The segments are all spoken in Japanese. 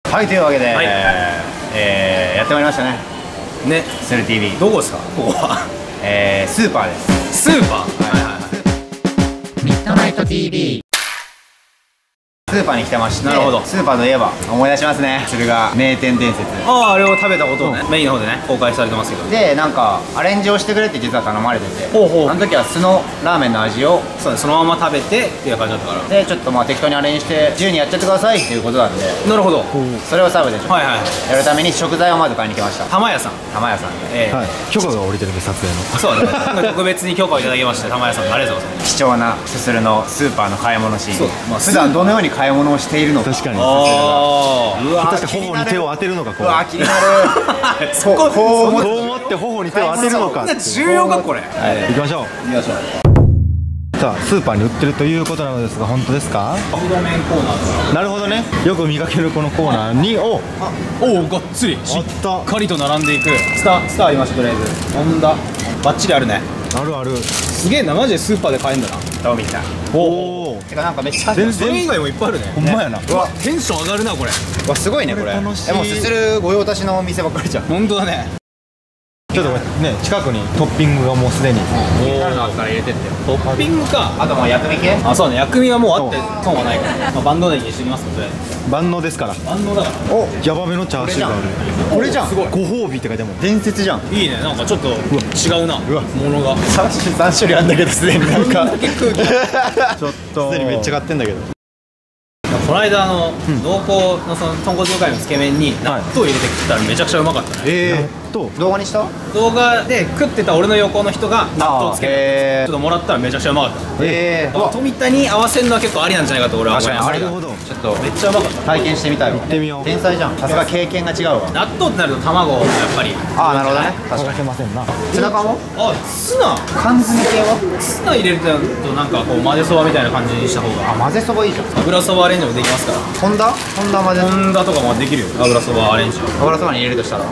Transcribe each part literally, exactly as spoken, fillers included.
はい、というわけで、 はい、 えー、やってまいりましたね。 ね、 スル ティービー。 どこですかここは？ えー、スーパーです。 スーパー、はいはいはい。 ミッドナイト ティービー。スーパーに来てまして、 なるほど。 スーパーといえば思い出しますね。それが名店伝説。 ああ、あれを食べたことをね、メインの方でね公開されてますけど、 で、なんかアレンジをしてくれって実は頼まれてて、 ほうほう。 あの時は酢のラーメンの味をそうね、そのまま食べてっていう感じだったから。 でちょっとまあ適当にアレンジして自由にやっちゃってくださいっていうことなんで、 なるほど。 それをサブでちょっとはいはい。 やるために食材をまず買いに来ました。 玉屋さん。 玉屋さんで、 ええ、 はい、許可が下りてるんで撮影の。 そうだね。特別に許可をいただきまして玉屋さんありがとうございます。 貴重なすするのスーパーの買い物シーン。 そう、まあ普段どのように買い物をしているのか。 確かに。 ああ、うわ果たして頬に手を当てるのか、こうわ気になる。 そここう思ってこう思って頬に手を当てるのか。 そんな重要かこれ。 行きましょう。 行きましょう。 さあ、スーパーに売ってるということなのですが、本当ですか？ 袋麺コーナーですか。 なるほどね。よく見かけるこのコーナーに、お、 おお、がっつりしっあった。 かりと並んでいく。スタースターありました。とりあえずホンダバッチリあるね。 あるある。 すげえな、マジでスーパーで買えんだな。 どう見た。 おお。 てかなんかめっちゃ全それ以然外もいっぱいあるね。 ほんまやな。 うわ、テンション上がるなこれ。 わすごいねこれ。 これ楽しいえもうすする御用達のお店ばっかりじゃん。 本当だね。 ちょっとね、近くにトッピングがもうすでに。 気になるのあったら入れてってよ。 トッピングか。 あともう薬味系。 あ、そうね、薬味はもうあって損はないから、まあ、万能ネギにしておきますので。 万能ですから。 万能だから。 おヤバめのチャーシューがある。 これじゃん。 すごいご褒美って書いてあるもん。 伝説じゃん。 いいね、なんかちょっと違うなうわものが。 三種三種類あんだけどすでになんか空気ちょっと。すでにめっちゃ買ってんだけど。 この間あの濃厚のその豚骨魚介のつけ麺に納豆入れて食ったらめちゃくちゃうまかったね。 えとー、動画にした？ 動画で食ってた俺の横の人が納豆つけ麺へちょっともらったらめちゃくちゃうまかった。 えー、うわ富田に合わせるのは結構ありなんじゃないかと俺は思います。 確かにありなるほど。 ちょっとめっちゃうまかった。 体験してみたいわ。行ってみよう。 天才じゃん。さすが経験が違うわ。 納豆ってなると卵やっぱり。 ああなるほどね。確探かに。 せませんな。 ツナ缶も？ あ、ツナ缶詰系は？ ツナ入れるとなんかこう混ぜそばみたいな感じにした方あが混ぜそばいいじゃん。 油そばアレンジもできますから。 ホンダ？ホンダ混ぜ。 ホンダとかもできるよ、油そばアレンジ。ちょ油そばに入れるとしたら。 っ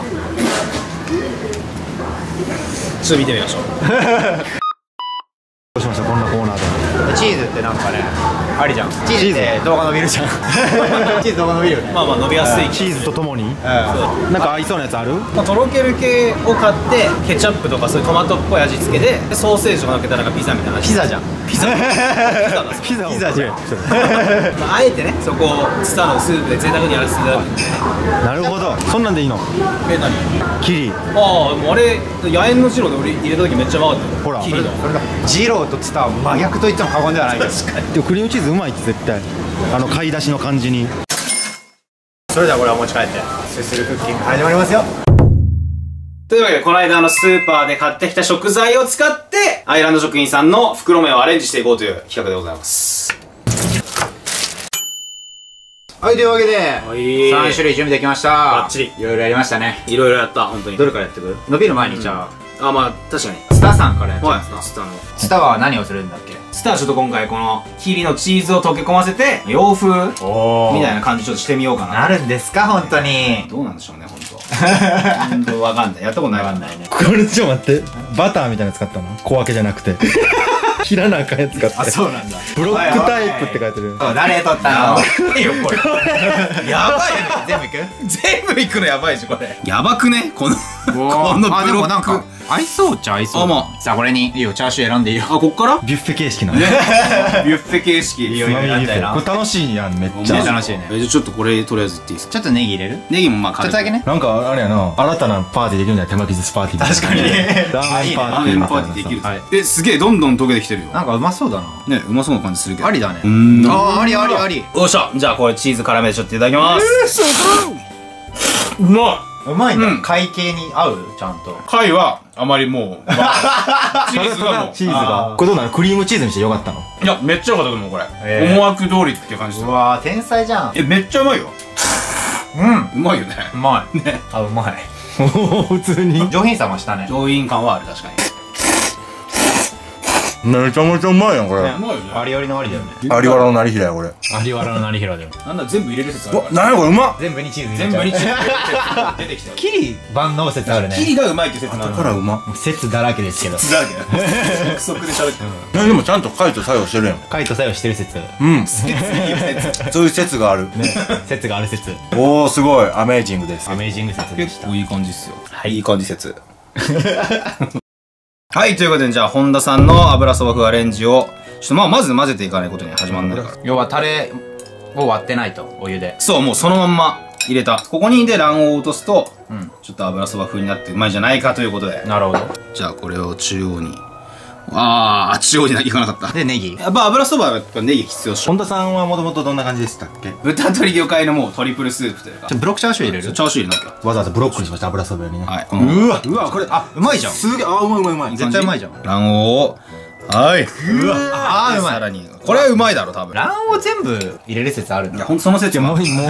と見てみましょう。 どうしましたこんなコーナーで。 チーズってなんかねありじゃん。チーズって動画伸びるじゃん。チーズ動画伸びるよね。 まあまあ伸びやすい。 チーズとともに。 うん。 なんか合いそうなやつある？ まあ、とろける系を買ってケチャップとかそういうトマトっぽい味付けででソーセージをのっけたらなんかピザみたいな味。 ピザじゃん。 ピザピザだそれ。 ピザをピザじゃん。 まあ、あえてねそこをツタのスープで贅沢にやらせていただくんで。 なるほど。そんなんでいいの？ え、何？ キリ。 ああ、もうあれ野猿の汁で俺入れた時めっちゃうまかったよ。 ほらキリの。 それだ。ジローとツタは真逆と言っても過言ではないけど。 でもクリームチーズうまいって絶対。あの買い出しの感じに。 それではこれは持ち帰ってすするクッキング始まりますよ。 というわけでこの間あのスーパーで買ってきた食材を使ってアイランド食品さんの袋麺をアレンジしていこうという企画でございます。 はい、というわけでいさん種類準備できました。 バッチリいろいろやりましたね。 いろいろやった本当に。 どれからやってく？伸びる前にじゃああ、まあ確かに。 ツタさんからやっちゃいはい、 ますか。 スターのツタは何をするんだっけ？ スターちょっと今回このキリのチーズを溶け込ませて洋風おみたいな感じちょっとしてみようかな。 なるんですか本当に。 どうなんでしょうね本当。本当わかんない。やったことないわかんないね。 これちょっと待って。バターみたいなの使ったの？小分けじゃなくて。切らなあかんやつ使って。 あ、そうなんだ。 ブロックタイプって書いてる。 そう誰取ったの？いいよこれ。 やばいね。 全部いく？ 全部いくのやばいしこれ。やばくねこのこのあでブロック。 もなんか合いそうっちゃ合いそう。 あまさあこれにいいよチャーシュー選んでいいよ。 あ、こっからビュッフェ形式なの。 ビュッフェ形式。 いいよつまみビュッフ選んだよなェ。これ楽しいやんめっちゃ。 めっちゃ楽しいね。 え、じゃあちょっとこれとりあえずいっていいですか？ ちょっとネギ入れる？ ネギもまあ軽くちょっとだけね。 なんかあれやな、新たなパーティーできるんだよ。手巻き寿司パーティーみたいな。 確かにラーメンパーラーメンパーティーみたいなティーできる。 はいえ、すげえどんどん溶けてきてるよ。 なんかうまそうだな。 ね、うまそうな感じするけど。 ありだね。 うーん。 あーありありあり。 よっしゃ、じゃあこれチーズ絡めてちょっといただきます。うまうまいんだ。 うん会計に合うちゃんと。 い。貝はあまりもう、チーズがもう。 チーズあが。これどうなの？クリームチーズにしてよかったの？ いや、めっちゃ良かったと思う、これ。 えー思惑通りっていう感じですう。わー天才じゃん。 え、めっちゃうまいよ。 うん。 うまいよね。 うまい。 ね。 あうまい。 普通に。 上品さ増したね。 上品感はある、確かに。 めちゃめちゃうまいやんこれ。 うまいよね。 ありよりのありだよね。 有原の成平やこれ。 有原の成平だよ。 なんだ全部入れる説あるわ、なんやこれうまっ。 全部にチーズ入れちゃう。 全部にチーズ出てきたよ。 キリ万能説あるね。 キリがうまいって説なだの。 からうまっ。 説だらけですけど。 だらけだ。憶測で喋ってる。 えでもちゃんと書いて作用してるやん。 カイト作用してる説。 うん。 説いいよ説。 そういう説がある。 ね。説がある説。 おーすごいアメージングです。 アメージング説でした。 結構いい感じっすよ。はい。いい感じ説。はい、ということで、じゃあ、本田さんの油そば風アレンジを、ちょっとまあ、まず混ぜていかないことには始まんないから。 要はタレを割ってないと、お湯で。 そう、もうそのまんま入れた。ここにで卵黄を落とすと、 うん。 ちょっと油そば風になってうまいんじゃないかということで。 なるほど。 じゃあ、これを中央に。あー、中央にいかなかった。 で、ネギ。 やっぱ油そばはやっぱネギ必要っしょ。 本田さんはもともとどんな感じでしたっけ？ 豚鶏魚介のもうトリプルスープというか。 ブロックチャーシュー入れる？ チャーシュー入れなきゃ。 わざわざブロックにしました油そばよりね。 はい。このうわうわこれあうまいじゃん。 すげえあうまいうまいうまい。 絶対うまいじゃん。 卵黄を、はい。うわあーうまいさらに。これはうまいだろ、多分。 卵黄全部入れる説あるんいや、 だ。 ほんとその説も。 もう一個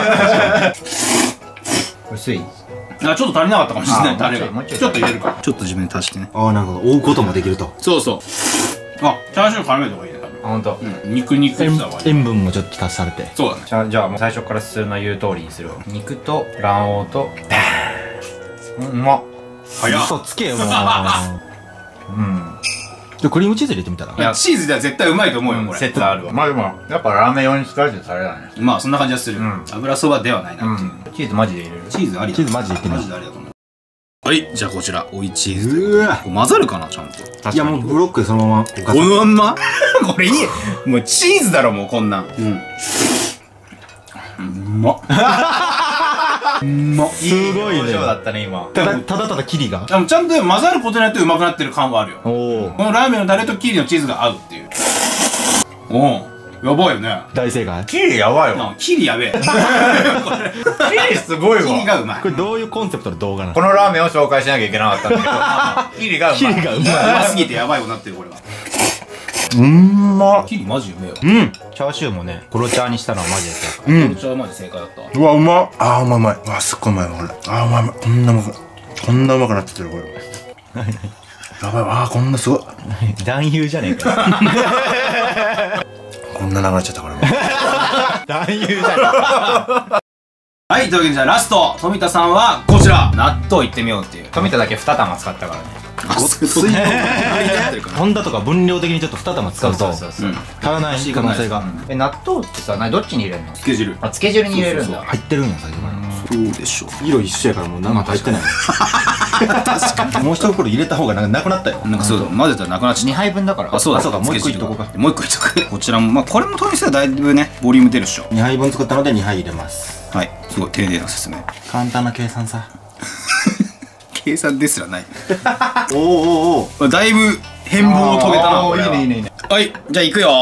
薄い。 あ、ちょっと足りなかったかもしれない、 あタレが。 もうちょいちょっと入れるから。ちょっと自分で足してね。 ああなるほど追うこともできると。 そうそう。あ、チャーシュー絡めた方がいいね、多分。 あ、ほんと。 うん。肉肉した方がいい。 塩分もちょっと足されて。 そうだね。 じゃあ、じゃあもう最初から普通の言う通りにするわ。肉と卵黄と、うん、うまっ。 早っ。 嘘つけよもう。 うん。 じゃあクリームチーズ入れてみたら。 いや、チーズでは絶対うまいと思うよ、これ。 説あるわ。まあでも、やっぱラーメン用に使われてるタレだね。 まあ、そんな感じはするうん。 油そばではないな。 うん。チーズマジで入れる。 チーズありだ。 チーズマジでいってみようマジでありだと思う。はい、じゃあこちら、追いチーズ。 うわこれ混ざるかな、ちゃんと。 いやもうブロックでそのまま。 このまんまこれいい。もうチーズだろ、もうこんなん。うん。うまっ。うまっ。 すごいね。 表情だったね、今。 ただただただキリが。 でもちゃんと混ざることによってうまくなってる感はあるよ。 おお。 このラーメンのタレとキリのチーズが合うっていう。おお、やばいよね。 大正解。 キリやばいわ。 なキリやべえ。 キリすごいキリわ。 がうまい。 これどういうコンセプトの動画なの？ このラーメンを紹介しなきゃいけなかったんだけど、キリがうまい。 キリがうまい。 うますぎてやばいことになってる、これは。 うんま。 キリマジうめえよ。 うんチャーシューもね、コロチャーにしたのはマジで正解。 こうんれ。ちゃマジ正解だったわ。 うわうまっ。あーうまいうまい。うわすっごいうまいわこれ。あーうまいうまい。こんなうまくこんなうまくなってってるこれ。やばいわ。あーこんなすごい。 男優じゃねえかよ。 こんな流れちゃったからもう。 男優じゃねえか。 はい、というわけでじゃあラスト、富田さんはこちら、納豆いってみようっていう。 富田だけに玉使ったからね。 あ、水分が入ってるから。 ホンダとか分量的にちょっと二玉使うとそうそううん。 足らない可能性がえ、納豆ってさ、何どっちに入れるの？ つけ汁。 あ、つけ汁に入れるんだ。 入ってるんや最初から。 そうでしょう。 色一緒やからもう何も入ってない。確かに。もう一袋入れた方がなんかなくなったよ。 なんかそう、混ぜたらなくなっちゃっにはいぶんだから。 た。あ、そうだ、 あそうかもう一個いっとこうかつけ汁がもう一個いっとく。こちらも、まあこれもとにせはだいぶね、ボリューム出るっしょ。 にはいぶん作ったのでにはい入れます。 はい、すごい丁寧な説明。 簡単な計算さ。 計算ですらない。 おーおーおだいぶ変貌を遂げたな、これは。 いいねいいねいいね。 はい、じゃあ行くよー。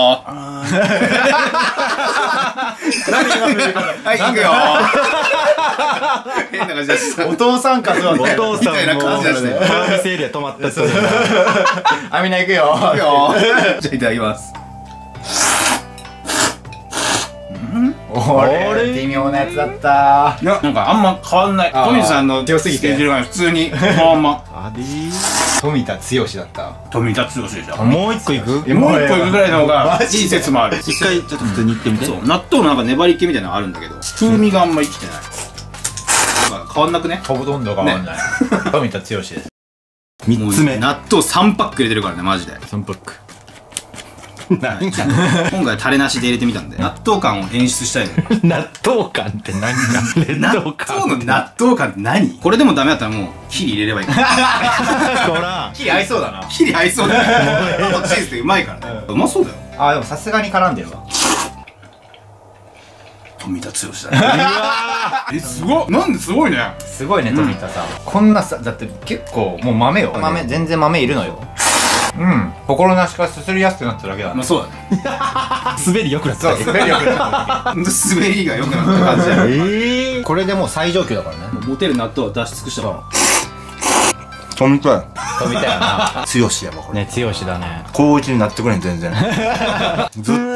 はい、行くよー。変な感じでした。 お父さんかそうお父さんみたいな感じだしねもうサービスエリア止まったっすね。 あ、みんな行くよ。 行くよー。じゃあいただきます。 俺、微妙なやつだった。 いや、なんかあんま変わんない。 あー富田さんの強すぎてスケジュールが普通に、このまんま。 あでー。 富田剛だった。 富田剛でしょ。 もう一個いく？ もう一個いくぐらいの方がいい説もある。 一回ちょっと普通に行ってみて。 そう、納豆のなんか粘り気みたいなのあるんだけど、風味があんま生きてない。まあ変わんなくね。 ほとんど変わんない。富田剛です。 三つ目。 納豆さんパック入れてるからね、マジで。 三パック。 今回タレなしで入れてみたんで、納豆感を演出したいのよ。 納豆感って何か。 納豆の納豆感って何？これでもダメだったらもう、キリ入れればいいから。 ほら。 キリ合いそうだな。 キリ合いそうだね。チーズってうまいからね。うまそうだよ。 あ、でもさすがに絡んでるわ。 富田剛だね。え、すごい。なんですごいね。 すごいね、富田さん。こんなさ、だって結構もう豆よ。豆、全然豆いるのよ。うん。心なしかすすりやすくなっただけだね。 まあそうだね。 滑り良くなった。 そう、滑りよくなった。 ほんと滑りが良くなった感じだよ。 ええ。 これでもう最上級だからね。 モテる納豆は出し尽くしたから。 富田や。 富田やな。 強しやわこれ。 ね、剛だね。 高一になってくれん全然。ずっと。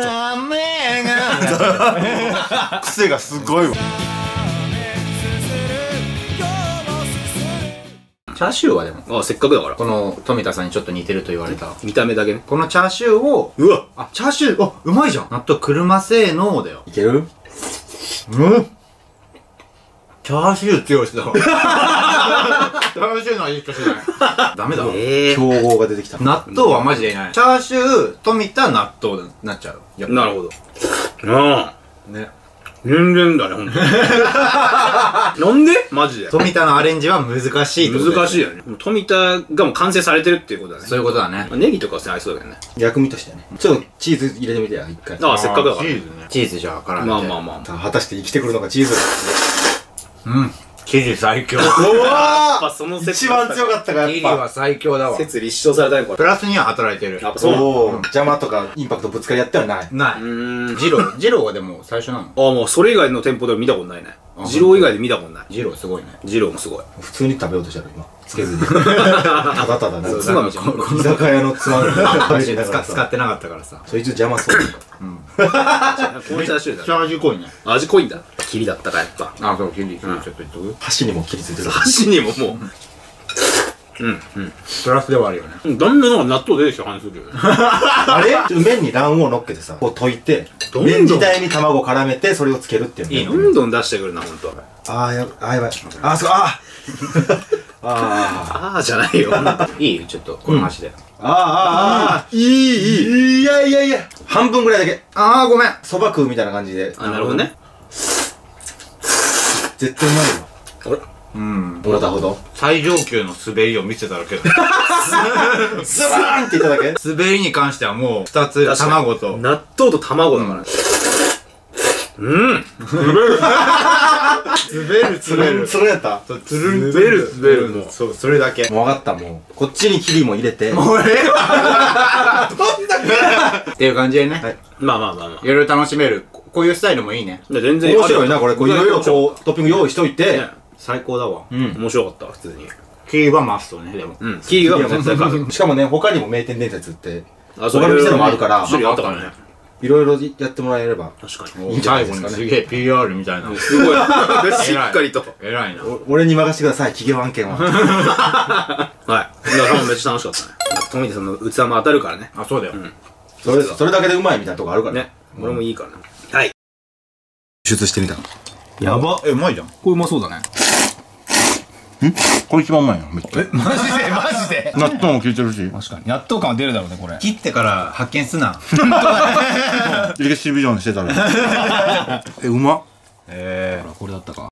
癖がすごいわ。 チチャーシューはでも、 あ、せっかくだから。 この富田さんにちょっと似てると言われた。 見た目だけね。 このチャーシューを、 うわあ、チャーシュー、あ、うまいじゃん。納豆車製のだよ。 いける？ うんチャーシュー強しだわ。チャーシューの味しかしない。ダメだわ。 え競合が出てきた。 納豆はマジでいない。チャーシュー、富田、納豆になっちゃう。やっぱなるほど。ああ。 ね。 全然だね、ほんとに。なんでマジで。 富田のアレンジは難しいってことだよね。 難しいよね。もう富田がもう完成されてるっていうことだね。 そういうことだね。 まあネギとかは合いそうだけどね。 薬味としてね。ちょっとチーズ入れてみてや、一回。 ああ、せっかくだから。 チーズね。チーズじゃあ絡めて。 まあまあまあ。 さあ果たして生きてくるのがチーズ。 うん。生地最強。 うやっわぱそのー一番強かったか、やっぱ。 生地は最強だわ。 説立証されたね、これ。 プラスには働いてる。 やっぱそうなの。 おー、邪魔とかインパクトぶつかり合ってはない。 ない。 うーん。 ジロー、ジローはでも最初なの。 ああ、もうそれ以外の店舗では見たことないね。 あ二郎以外で見たことない。 ジローすごいね。 二郎もすごい。 普通に食べようとしたら今。つけずに。ただただな。 つまみじゃん。 居酒屋のつまみ。 使使ってなかったからさ。 そいつ邪魔そう。 このチャーシューだね。 チャージ濃いね。 味濃いんだ。キリだったか、やっぱ。 あ、そう、キリ、キリちょっと言っとく。 箸にも切りついてる。 箸にももう。うん、 プラスではあるよね。 うん。だんだんなんか納豆出てきた感じするよね。 あれ麺に卵黄を乗っけてさ、こう溶いて、 どんどん麺自体に卵を絡めて、それをつけるっていうの。 いいのどんどん出してくるな、ほんと。 あーや、あーやばい。あー、そう、あーあー。 あーじゃないよ。 いいちょっと、この箸で。 あーあー、あーいい、いい。いやいやいや。半分ぐらいだけ。 あー、ごめん。 そば食うみたいな感じで。 あ、なるほどね。 絶対うまいよ。 あれうん。 もらったほど。 最上級の滑りを見せただけだ。 ズバーンっていっただけ。 滑りに関してはもう、二つ、卵と。 納豆と卵だからね。うん。 滑る、 つるん、つるんやった。 そう、つるん、 滑る滑るもうそう、それだけ。 もう分かった、もう。こっちにキリも入れて。 もうええわっていう感じでね。 はいまあまあまあまあ。 いろいろ楽しめる。ここういうスタイルもいいね。 いや全然面白いな、これ。こういろいろこう、トッピング用意しといてね。 最高だわ。 うん。 面白かった、普通に。 キリはマストね、でも。 うん。キリが絶対勝つ。 しかもね、他にも名店伝説って、 あ、 他の店のもあるから種類あったからね。 いろいろやってもらえれば。 確かに。 いいんじゃない最後ですかね。 にすげえ ピーアール みたいな。 すごい。しっかりと。 偉いな。 お俺に任せてください、企業案件は。 はい。だからもうめっちゃ楽しかったね。富田さんの器も当たるからね。 あ、そうだよ。 それ、それだけでうまいみたいなとこあるから。 ね。俺もいいからね。はい。 出してみた。 やば。 え、うまいじゃん。 これうまそうだね。 これ一番うまいよ、めっちゃ。 マジでマジで納豆も効いてるし。 確かに納豆感は出るだろうねこれ切ってから発見すな。 入れシビジョンしてたら。え、うまっ。 えこれだったか